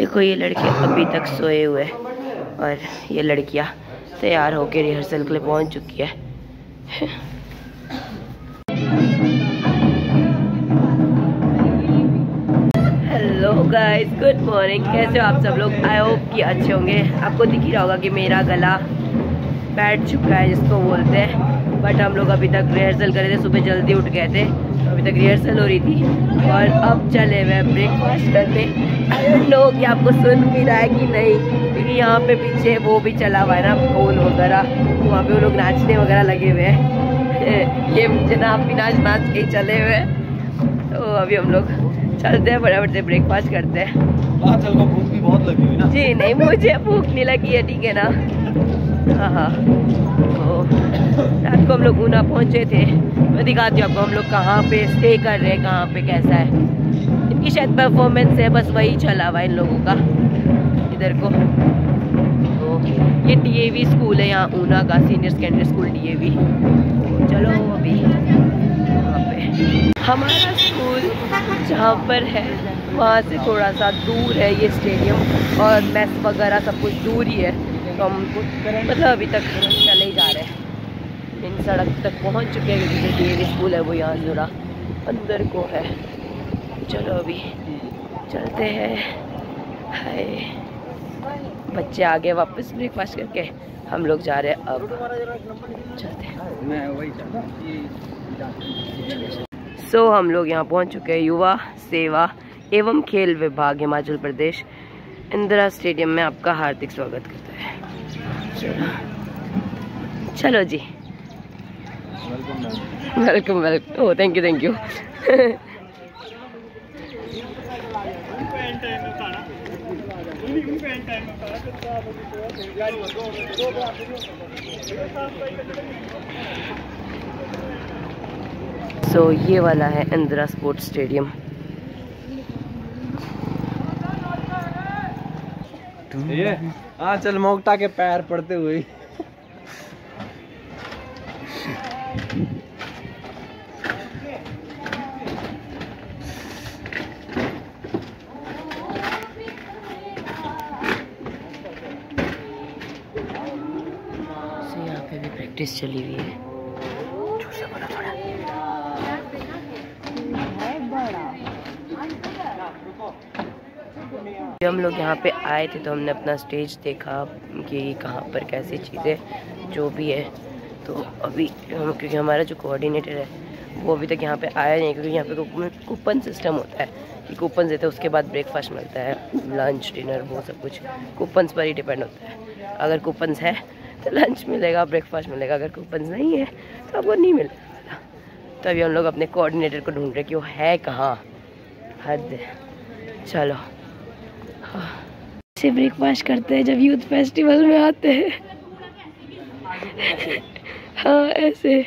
देखो ये लड़के अभी तक सोए हुए हैं और ये लड़कियां तैयार होकर रिहर्सल के लिए पहुंच चुकी है। Hello guys, good morning. कैसे हो आप सब लोग? आई होप कि अच्छे होंगे। आपको दिख ही रहा होगा कि मेरा गला बैठ चुका है जिसको बोलते हैं, बट हम लोग अभी तक रिहर्सल कर रहे थे। सुबह जल्दी उठ गए थे तो अभी तक रिहर्सल हो रही थी और अब चले हुए ब्रेकफास्ट करने। आई डोंट नो कि आपको सुन भी रहा है कि नहीं, क्योंकि यहाँ पे पीछे वो भी चला हुआ है ना, फूल वगैरह, तो वहाँ पे वो लोग नाचने वगैरह लगे हुए हैं। ये जनाब भी नाच के चले हुए हैं। तो अभी हम लोग चलते हैं, फटाफट से ब्रेकफास्ट करते हैं। आजकल को भूख भी बहुत लगी हुई ना? जी नहीं, मुझे भूख नहीं लगी है, ठीक है ना। हाँ, तो रात को हम लोग ऊना पहुँचे थे। मैं दिखाती हूँ आपको हम लोग कहाँ पे स्टे कर रहे हैं, कहाँ पे कैसा है। इनकी शायद परफॉर्मेंस है, बस वही चला हुआ है इन लोगों का इधर को। तो ये DAV स्कूल है यहाँ ऊना का, सीनियर सेकेंडरी स्कूल DAV। चलो अभी वहाँ पे हमारा स्कूल जहाँ पर है वहाँ से थोड़ा सा दूर है ये स्टेडियम, और मैस वगैरह सब कुछ दूर ही है। तो हम मतलब अभी तक चले ही जा रहे हैं, इन सड़क तक पहुँच चुके हैं, क्योंकि जो DAV स्कूल है वो यहाँ थोड़ा अंदर को है। चलो अभी चलते हैं। हाय, बच्चे आ गए वापस ब्रेकफास्ट करके, हम लोग जा रहे हैं अब। चलते हैं। सो हम लोग यहाँ पहुँच चुके हैं। युवा सेवा एवं खेल विभाग हिमाचल प्रदेश इंदिरा स्टेडियम में आपका हार्दिक स्वागत करता है। चलो जी, welcome welcome. Oh thank you. So ये वाला है इंदिरा स्पोर्ट्स स्टेडियम। ये चल मोगटा के पैर पड़ते हुए यहाँ पे भी प्रैक्टिस चली हुई है। हम लोग यहाँ पे आए थे तो हमने अपना स्टेज देखा कि कहाँ पर कैसी चीज़ें जो भी है। तो अभी हम, क्योंकि हमारा जो कोऑर्डिनेटर है वो अभी तक यहाँ पे आया नहीं, क्योंकि यहाँ पे कूपन सिस्टम होता है कि कूपन देते हैं, उसके बाद ब्रेकफास्ट मिलता है, लंच डिनर वो सब कुछ कूपन्स पर ही डिपेंड होता है। अगर कूपन्स है तो लंच मिलेगा, ब्रेकफास्ट मिलेगा, अगर कूपन्स नहीं है तो आपको नहीं मिलेगा। तो अभी हम लोग अपने कोऑर्डिनेटर को ढूंढ रहे कि वो है कहाँ। हद। चलो ऐसे ब्रेकफास्ट करते हैं जब यूथ फेस्टिवल में आते हैं। हाँ ऐसे।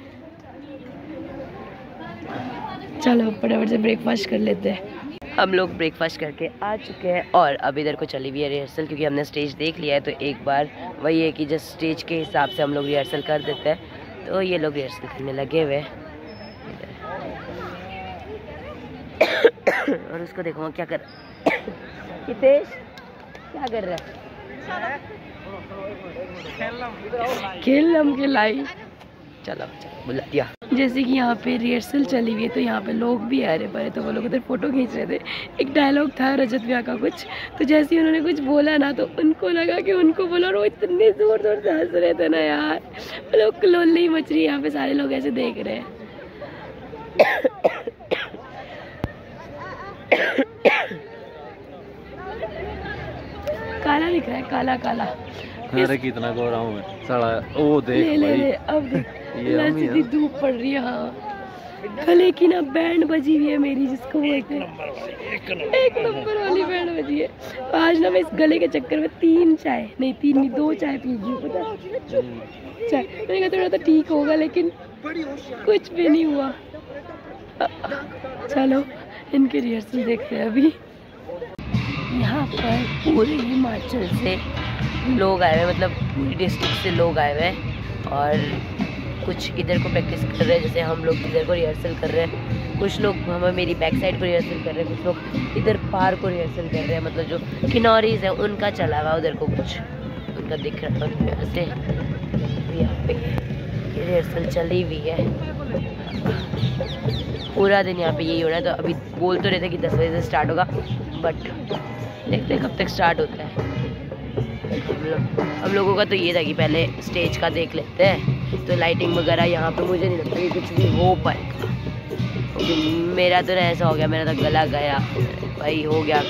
चलो फटाफट से ब्रेकफास्ट कर लेते हैं। हम लोग ब्रेकफास्ट करके आ चुके हैं और अब इधर को चली हुई है रिहर्सल, क्योंकि हमने स्टेज देख लिया है। तो एक बार वही है कि जस्ट स्टेज के हिसाब से हम लोग रिहर्सल कर देते हैं। तो ये लोग रिहर्सल करने लगे हुए हैं और उसको देखो क्या कर हितेश क्या कर रहा है? खेलम के लाई। चलो बुला दिया। जैसे कि यहाँ पे रिहर्सल चली हुई है तो यहाँ पे लोग भी आ रहे पड़े, तो वो लोग उधर फोटो खींच रहे थे। एक डायलॉग था रजत भैया का कुछ, तो जैसे ही उन्होंने कुछ बोला ना तो उनको लगा कि उनको बोला, और वो इतने जोर जोर से हंस रहे थे ना यार, वो लोग लोली मच रही है। यहाँ पे सारे लोग ऐसे देख रहे हैं। काला दिख रहा है, काला काला। अरे कितना गोरा हूँ मैं साला। ओ देख ले अब सीधी धूप पड़ रही है। हाँ गले की ना बैंड बजी हुई है मेरी, जिसको बोलते हैं एक नंबर वाली बैंड बजी है। आज ना मैं इस गले के चक्कर में 2 चाय पी गई। पता चाय मैंने कहा थोड़ा तो ठीक होगा, लेकिन कुछ भी नहीं हुआ। चलो इनके रिहर्सल देखते हैं अभी। यहाँ पर पूरे हिमाचल से लोग आए हुए, मतलब पूरी डिस्ट्रिक्ट से लोग आए हुए हैं, और कुछ इधर को प्रैक्टिस कर रहे हैं, जैसे हम लोग इधर को रिहर्सल कर रहे हैं, कुछ लोग हमें मेरी बैक साइड को रिहर्सल कर रहे हैं, कुछ लोग इधर पार को रिहर्सल कर रहे हैं, मतलब जो किनारीज है उनका चला हुआ उधर को कुछ उनका दिख रहा है वैसे। यहाँ पे ये रिहर्सल चली हुई है पूरा दिन, यहाँ पे यही हो रहा है। तो अभी बोल तो रहे थे कि 10 बजे से स्टार्ट होगा, बट देखते हैं कब तक स्टार्ट होता है। हम लोगों का तो ये था कि पहले स्टेज का देख लेते हैं, तो लाइटिंग वगैरह यहाँ पे मुझे नहीं लगता कि कुछ भी हो पाएगा, क्योंकि मेरा तो ऐसा हो गया, मेरा तो गला गया भाई, हो गया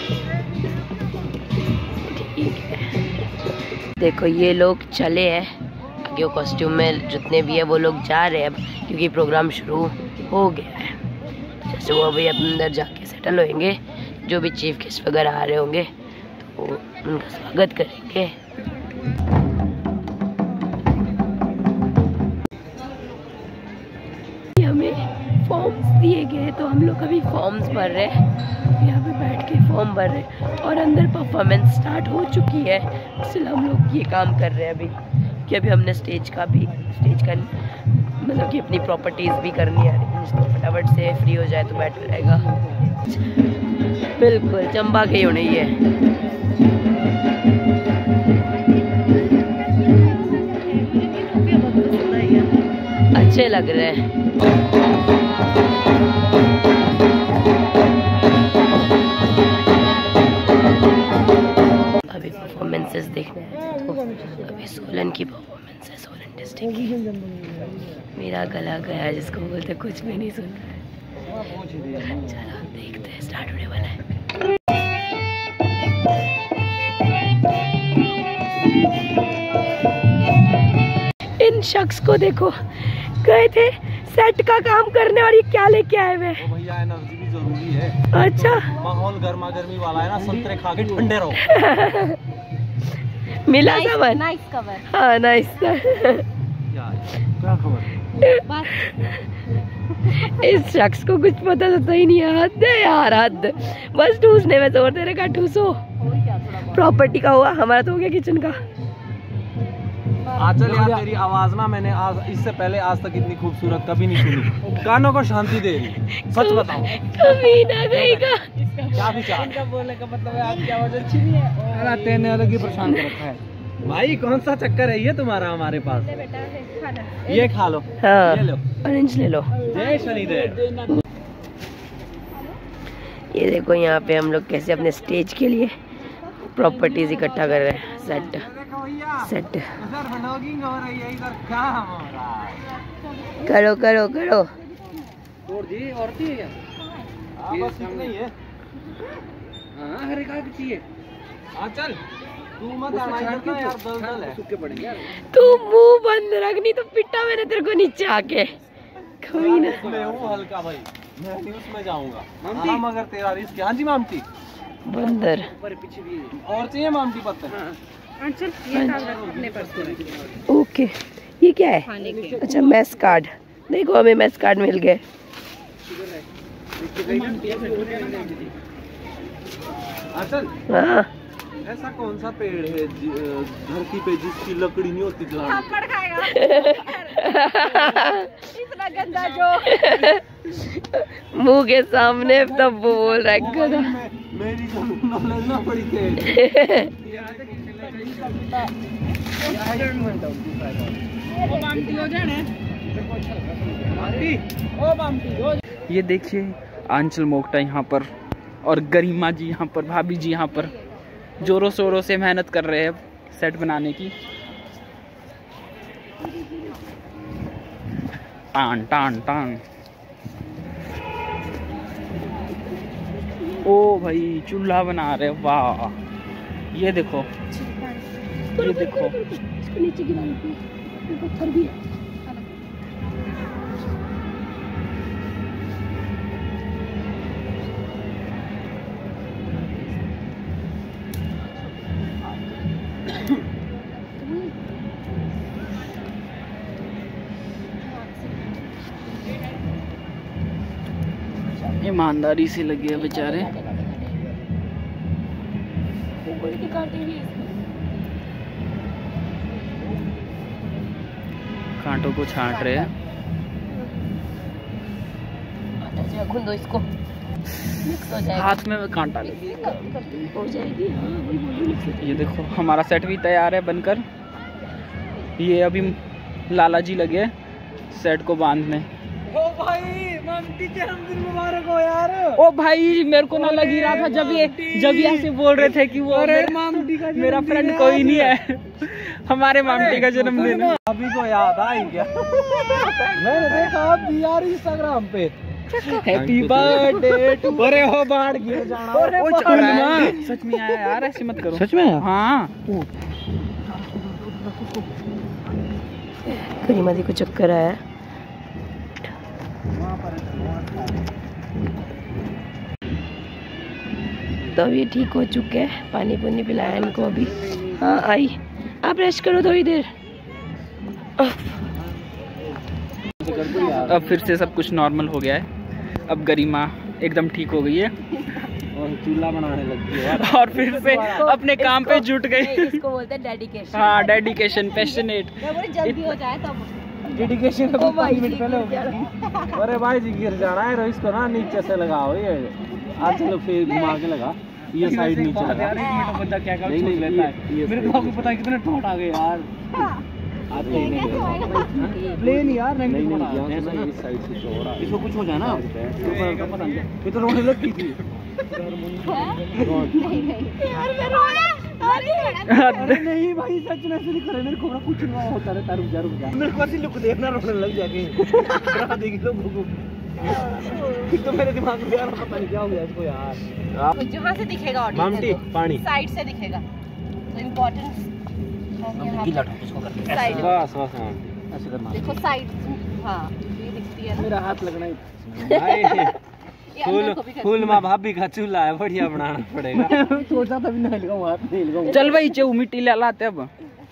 ठीक है। देखो ये लोग चले हैं आगे, वो कॉस्ट्यूम में जितने भी है वो लोग जा रहे हैं अब, क्योंकि प्रोग्राम शुरू हो गया है। जैसे वो अभी अंदर जाके सेटल होंगे, जो भी चीफ गेस्ट वगैरह आ रहे होंगे तो उनका स्वागत करेंगे। हमें फॉर्म्स दिए गए तो हम लोग अभी फॉर्म्स भर रहे हैं, यहाँ पे बैठ के फॉर्म भर रहे हैं, और अंदर परफॉर्मेंस स्टार्ट हो चुकी है, इसलिए हम लोग ये काम कर रहे हैं अभी कि अभी हमने स्टेज का मतलब कि अपनी प्रॉपर्टीज़ भी करनी है, तो फटाफट से फ्री हो जाए तो बेटर रहेगा। बिल्कुल चंबा के होने ही है। अच्छे लग रहे हैं। अभी परफॉर्मेंसेस देखने हैं, तो अभी सोलन की परफॉर्मेंस है, सोलन डिस्ट्रिक्ट की। मेरा गला गया जिसको बोलते कुछ भी नहीं सुन रहा है। चलो देखते हैं, स्टार्ट होने वाला है। इन शख्स को देखो, गए थे सेट का काम करने और ये क्या लेके आए हुए? भैया एनर्जी भी जरूरी है। अच्छा माहौल गर्मा गर्मी वाला है ना, संतरे खा के ठंडे रहो। मिला कवर? Nice cover. हाँ नाइस। क्या खबर? इस शख्स को कुछ पता तो ही नहीं है। हद है यार, हद। बस ठूसने में जोर दे रहे, ठूसो। प्रॉपर्टी का हुआ, हमारा तो हो गया किचन का। आचल यार, तेरी आवाज ना मैंने इससे पहले आज तक इतनी खूबसूरत कभी नहीं सुनी, कानों को शांति दे रही। सच बताओ, कभी ना गईगा। क्या विचार? इनका बोलने का मतलब है आपकी आवाज अच्छी नहीं है। अरे तेने अलग ही परेशान कर रखा है भाई। कौन सा चक्कर है ये तुम्हारा हमारे पास? ये खा लो। हाँ, ये लो, ऑरेंज ले लो। जय शनिदेव। ये देखो यहाँ पे हम लोग कैसे अपने स्टेज के लिए प्रॉपर्टीज इकट्ठा कर रहे हैं। सेट इधर व्लॉगिंग हो रही है, इधर काम हो रहा है। करो करो करो। और जी और थी क्या? बस इतना ही है। हाँ हर एक आगे चाहिए। आचल तू मत आना इधर ना यार, दलदल है। सूखे पड़ेंगे यार। तू मुंह बंद रख, नहीं तो पिटा मैंने तेरे को नीचे आके। कमीना। मैं हूँ हल्का भाई, मैं नहीं उसमें जाऊंगा। हाँ मगर तेरा रिस्क है। हाँ जी मामटी, बंदर। ऊपर पीछे भी और चाहिए मामटी पत्थर? अंचल ये अपने पास। ओके, ये क्या है? अच्छा मैस कार्ड। देखो हमें मैस कार्ड मिल गए। आचल हाँ ऐसा कौन सा पेड़ है धरती पे जिसकी लकड़ी नहीं होती जलाने? थप्पड़ खाएगा। इतना गंदा जो मुंह के सामने तब वो बोल रहा है गधा। मेरी नॉलेज ना पड़ी थे। ये देखिए आंचल मोक्टा यहाँ पर, और गरिमा जी यहाँ पर, भाभी जी यहाँ पर जोरों शोरों से मेहनत कर रहे हैं सेट बनाने की। टान टान टान। ओ भाई चूल्हा बना रहे, वाह। ये देखो, ये देखो। इसको नीचे गिरा दो, पत्थर भी है। ईमानदारी से लगे हैं बेचारे। कांटों को छांट रहे हैं। रखूं दो इसको, मिक्स हो जाएगा। हाथ में कांटा लग हो जाएगी। ये देखो हमारा सेट भी तैयार है बनकर। ये अभी लाला जी लगे सेट को बांधने। ओ भाई मामटी जन्मदिन मुबारक हो यार। ओ भाई मेरे को ना लग ही रहा था जब ये ऐसे बोल रहे थे कि वो मेरा फ्रेंड कोई नहीं है। हमारे मामटी का जन्मदिन है। अभी को याद आई क्या? मैंने देखा अभी यार इंस्टाग्राम पे हैप्पी बर्थडे टू। अरे हो बाढ़ गिर जाना। सच में आया यार, ऐसे मत करो। सच में? हाँ करीमा दी को चक्कर आया। तो अब ये ठीक हो चुके हैं, पानी पुनी पिलाया इनको अभी। हाँ आई, आप रेस्ट करो थोड़ी देर। अब फिर से सब कुछ नॉर्मल हो गया है। अब गरिमा एकदम ठीक हो गई है और चूल्हा बनाने लगी है और फिर से अपने काम पे जुट गई। इसको बोलते हैं डेडिकेशन। हाँ डेडिकेशन, पैशनेट। जल्दी हो जाए तब। डेडिकेशन ओ भाई जी, पहले हो गई। अरे भाई जी गिर जाना है, इसको ना नीचे से लगाओ। ये आज चलो फिर घुमा के लगा, ये साइड नीचे लगा। बंदा क्या कर नहीं लेता है। मेरे को आपको पता है कितने ठोट आ गए यार। आज प्लेन यार नहीं इस साइड से छोड़ रहा है। इसको कुछ हो जाए ना तो पता नहीं, ये तो रोने लगी थी। अरे नहीं भाई सच में ऐसे नहीं करे। मेरे को कुछ ना होता रहता। रुक जा मेरे को ऐसी लुक देखना रोने लग जाएगी। देखी लोगों को तो मेरे दिमाग में यार पता नहीं क्या हो गया इसको यार। जहाँ से दिखेगा मामटी पानी साइड से दिखेगा तो इम्पोर्टेंट साइड। बस बस हाँ ऐसे करना। देखो साइड। हाँ ये दिखती है। मेरा हाथ लगना ही फूल माँ भाभी का चूल्हा है, बढ़िया बनाना पड़ेगा। सोचा था भी नहीं लगाऊं, हाथ नहीं लगाऊं। चल भाई चो मिट्टी ले लाते अब।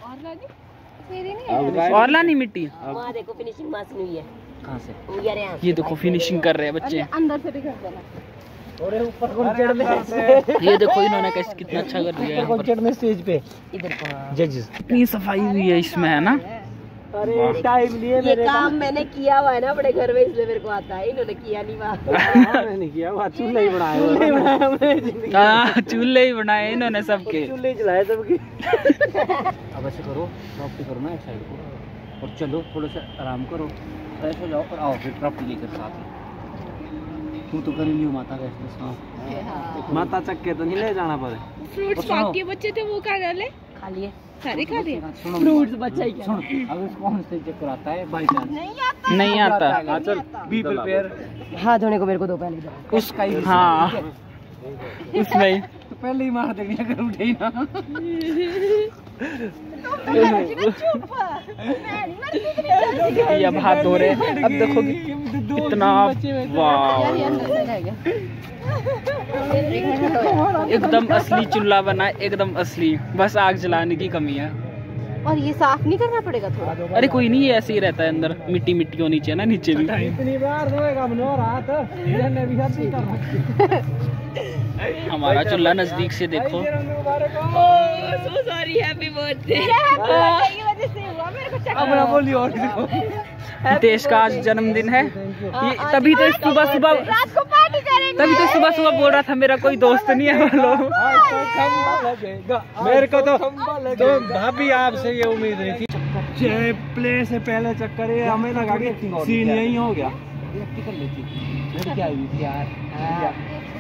और लानी मिट्टी। वहाँ देखो फिनिशिंग मशीन हुई है। कहाँ से? ये देखो फिनिशिंग कर रहे हैं बच्चे। अंदर से दिखा देना। और ऊपर कौन चढ़ने? ये देखो इन्होंने कैसे कितना अच्छा कर दिया है यहाँ पर। चढ़ने स्टेज पे इधर जजेस। इतनी सफाई हुई है इसमें है ना। अरे टाइम लिए ये काम मैंने किया हुआ है ना अपने घर में, इसलिए मेरे को आता है। इन्होंने किया नहीं वहाँ। मैंने किया वहाँ चूल्हा ही बनाया। हाँ चूल्हे ही बनाए इन्होंने सबके। चूल्हे जलाए सबके। अब ऐसे करो, प्रॉपर्टी करो ना एक साइड को और चलो थोड़ा सा आराम करो, फ्रेश हो जाओ और आओ फिर प्रॉपर्टी लेकर साथ में। तू तो करी नहीं माता का माता चक्के तो नहीं ले जाना पड़े। फ्रूट्स बाकी बच्चे थे वो खा डाले, खा लिए सारे खा लिए। फ्रूट्स बच्चा ही क्या। सुन अब इसको कौन से चक्कर आता है बाई चांस? नहीं आता। हाँ चल बी प्रिपेयर। हाथ धोने को मेरे को दो पहले दो। उसका ही हाँ उसमें ही। तो पहले ही मार देंगे अगर उठे ही ना। ये अब हाथ धो रहे हैं। अब देखो कितना वाह एकदम असली चूल्हा बना है, एकदम असली। बस आग जलाने की कमी है। और ये साफ नहीं करना पड़ेगा थोड़ा? अरे कोई नहीं, ये ऐसे ही रहता है अंदर। मिट्टी मिट्टी होनी चाहिए ना नीचे भी। इतनी बार धोएगा मनोहर हाथ, मैंने भी हाथ नहीं कर। हमारा चूल्हा नजदीक से देखो। So sorry, happy birthday. की वजह से हुआ, मेरे को चक्कर। अब बोली और देखो हितेश का आज जन्मदिन है। तभी तो सुबह सुबह रात को पार्टी करेंगे। तभी तो सुबह सुबह बोल रहा था मेरा कोई दोस्त नहीं है। बोलो मेरे को तो भाभी आपसे ये उम्मीद नहीं थी। प्ले से पहले चक्कर ये हमें लगा कि सीन यही हो गया। क्या हुई थी यार?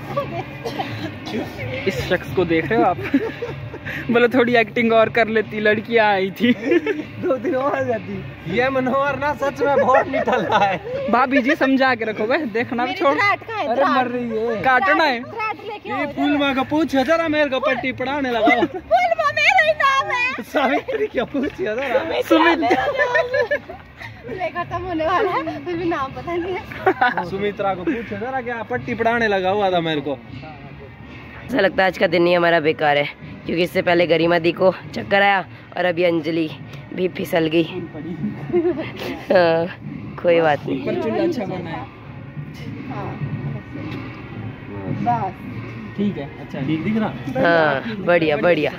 इस शख्स को देख रहे हो आप? बोले थोड़ी एक्टिंग और कर लेती, लड़कियां आई थी। 2 दिन और आ जाती। ये मनोहर ना सच में बहुत निकल रहा है। भाभी जी समझा के रखो भाई, देखना भी छोड़। अरे मर रही है, काटना है। ये फूलमा का पूछे जरा, मेरे को पट्टी पढ़ाने लगा। फूलमा मेरा ही नाम है। सावित्री क्या पूछे जरा? सुमित खत्म होने वाला है, फिर भी नाम पता नहीं है। सुमित्रा को पूछे जरा, क्या पट्टी पढ़ाने लगा हुआ था मेरे को। ऐसा लगता है आज का दिन ही हमारा बेकार है, क्योंकि इससे पहले गरिमा दी को चक्कर आया और अभी अंजलि भी फिसल गई। कोई बात नहीं। पर चूल्हा अच्छा बना है। ठीक है, अच्छा ठीक दिख रहा। हाँ बढ़िया बढ़िया।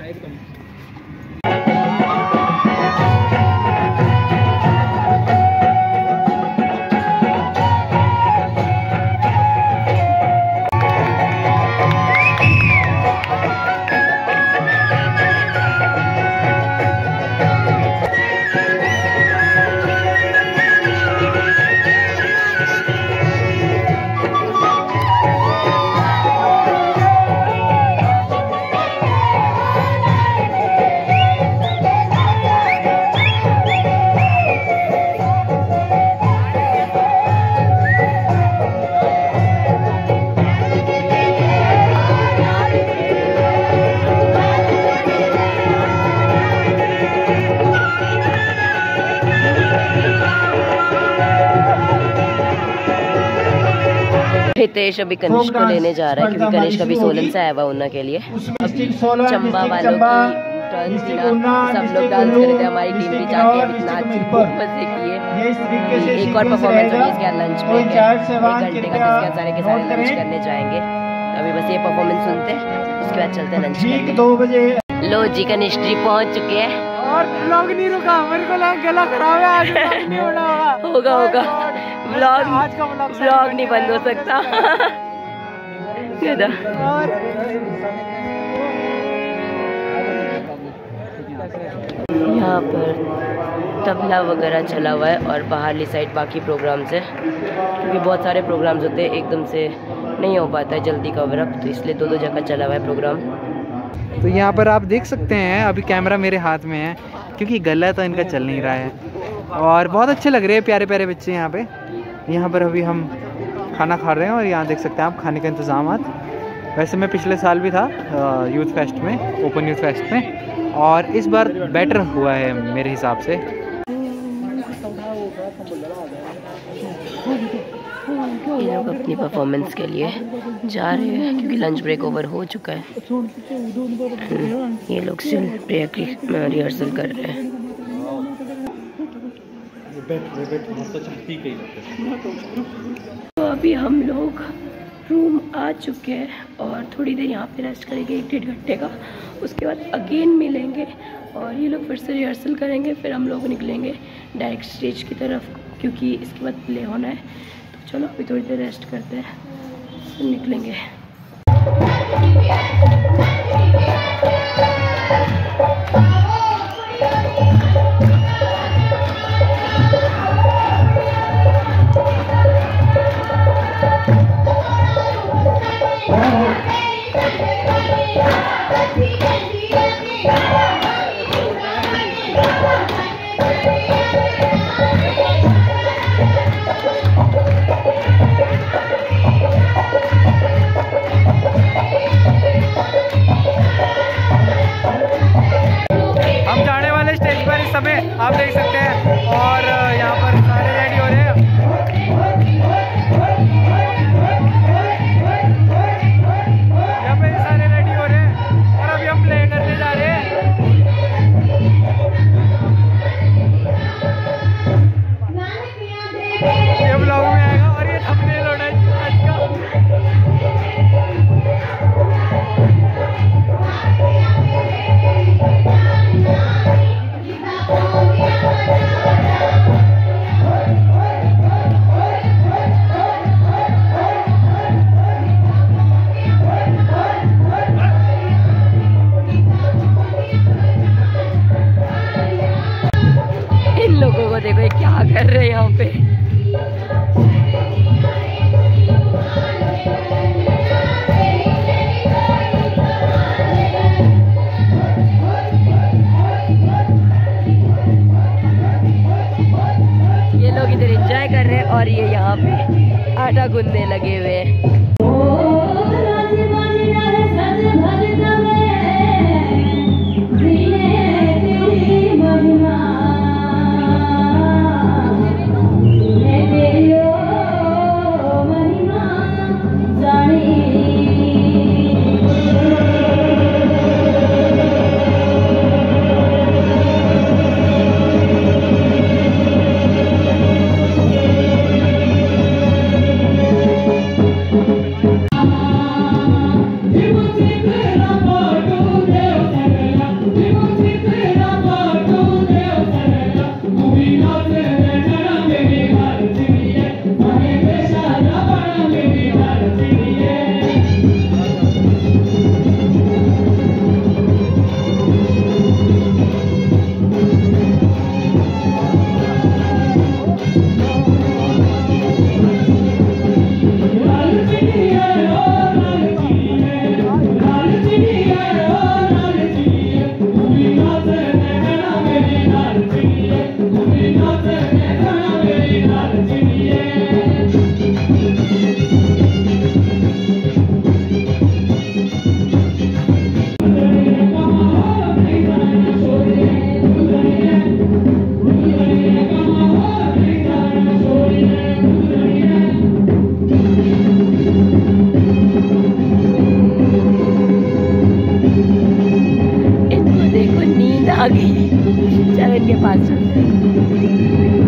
नितेश अभी कनिष्क को लेने जा रहा है क्योंकि कनिष्क अभी सोलन से आया हुआ उन्ना के लिए। चंबा वालों की टर्न थी ना, सब लोग डांस कर रहे थे, हमारी टीम भी जाके इतना अच्छी मजे किए। एक और परफॉर्मेंस होगी, इसके बाद लंच ब्रेक है 1 घंटे का, जिसके बाद सारे के सारे लंच करने जाएंगे। अभी बस ये परफॉर्मेंस सुनते हैं, उसके बाद चलते हैं लंच करने। 2 बजे लो जी कनिष्क जी पहुंच चुके हैं और व्लॉग नहीं रुका, मेरे को लगा गला खराब है, आज व्लॉग नहीं होना होगा व्लॉग, आज का व्लॉग नहीं बंद हो सकता। यहाँ पर तबला वगैरह चला हुआ है और बाहरली साइड बाकी प्रोग्राम्स है, क्योंकि बहुत सारे प्रोग्राम्स होते हैं, एकदम से नहीं हो पाता है जल्दी कवर अप, तो इसलिए 2 जगह चला हुआ है प्रोग्राम। तो यहाँ पर आप देख सकते हैं, अभी कैमरा मेरे हाथ में है क्योंकि गला तो इनका चल नहीं रहा है, और बहुत अच्छे लग रहे हैं प्यारे प्यारे बच्चे यहाँ पे। यहाँ पर अभी हम खाना खा रहे हैं और यहाँ देख सकते हैं आप खाने का इंतजाम। वैसे मैं पिछले साल भी था यूथ फेस्ट में, ओपन यूथ फेस्ट में, और इस बार बेटर हुआ है मेरे हिसाब से। ये लोग अपनी परफॉर्मेंस के लिए जा रहे हैं क्योंकि लंच ब्रेक ओवर हो चुका है। ये लोग स्टिल रिहर्सल कर रहे हैं। तो अभी हम लोग रूम आ चुके हैं और थोड़ी देर यहाँ पे रेस्ट करेंगे 1-1.5 घंटे का, उसके बाद अगेन मिलेंगे और ये लोग फिर से रिहर्सल करेंगे, फिर हम लोग निकलेंगे डायरेक्ट स्टेज की तरफ क्योंकि इसके बाद प्ले होना है। तो चलो अभी थोड़ी देर रेस्ट करते हैं, फिर निकलेंगे। हम जाने वाले स्टेज पर इस समय आप देख सकते हैं, और यहाँ पर सारे रेडी हो रहे हैं। यहाँ पे सारे रेडी हो रहे हैं और अभी हम प्ले करने जा रहे हैं। ये ब्लॉग में आएगा और ये थंबनेल होना है आज का। इन लोगों को देखो ये क्या कर रहे हैं यहाँ पे। ये लोग इधर एंजॉय कर रहे हैं और ये यहाँ पे आटा गूंदने लगे हुए हैं। गई। चल इनके पास चलते हैं।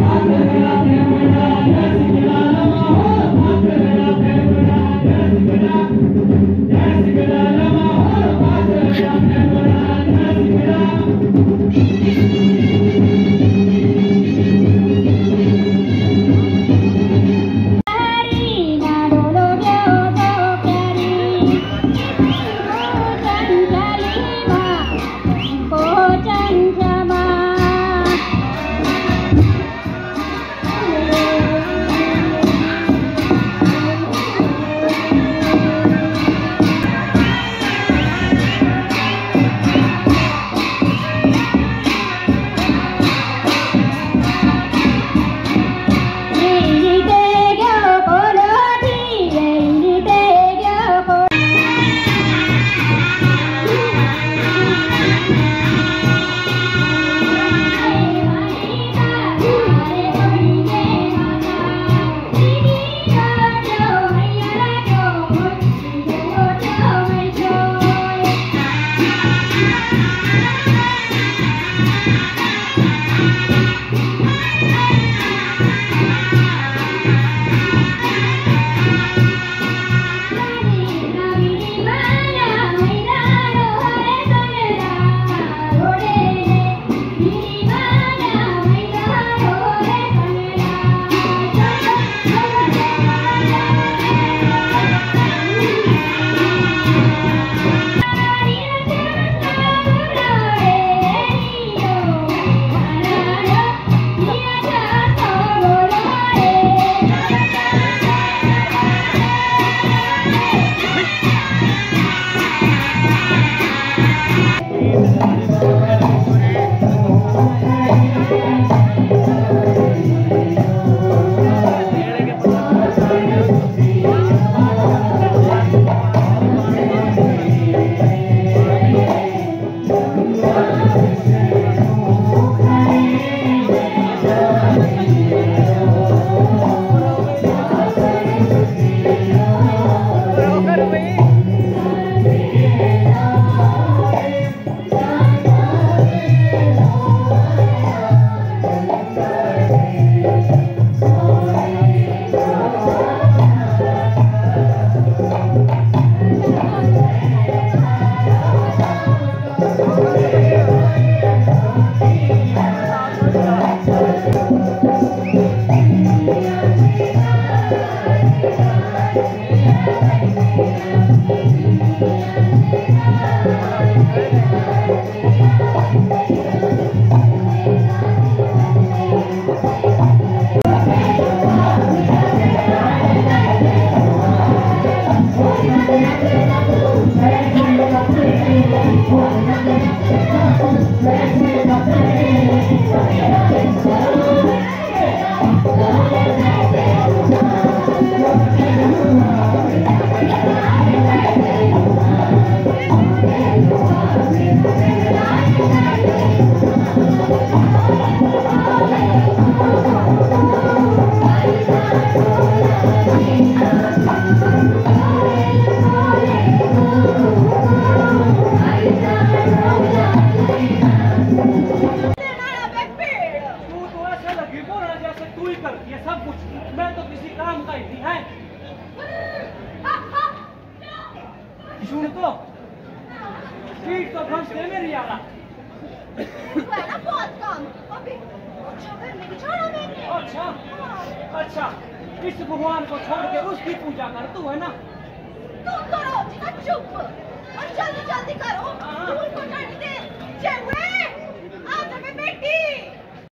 अच्छा, इस भगवान को छोड़ के उसकी पूजा कर, तू है ना? तुम करो, चुप और जल्दी जल्दी